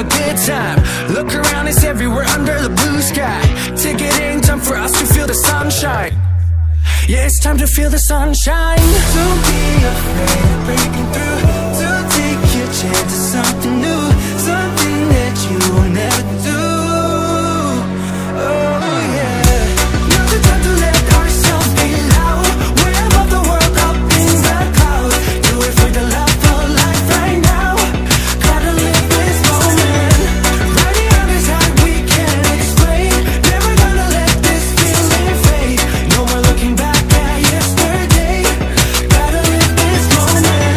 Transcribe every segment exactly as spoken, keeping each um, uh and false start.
a good time. Look around, it's everywhere under the blue sky. Take it ain't time for us to feel the sunshine. Yeah, it's time to feel the sunshine. Don't be afraid of breaking through. Don't take your chance to something new, something that you will never do. Oh yeah. Now the time to let ourselves be loud. We're above the world, up in the clouds. Do it for the love of life right now. Gotta live this moment. Riding on this high we can't explain. Never gonna let this feeling fade. No more looking back at yesterday. Gotta live this moment.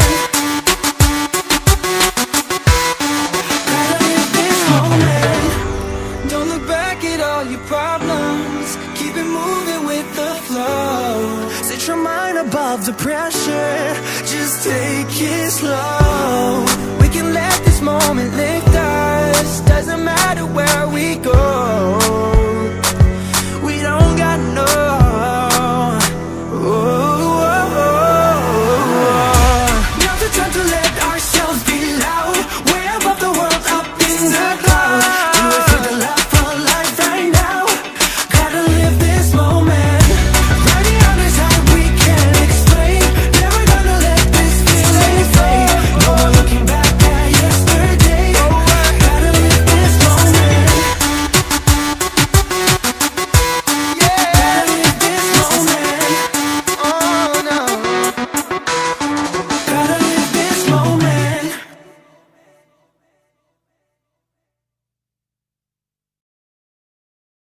Gotta live this moment. Don't look back at all your problems. Keep it moving with the flow. Set your mind above the pressure. Just take it slow.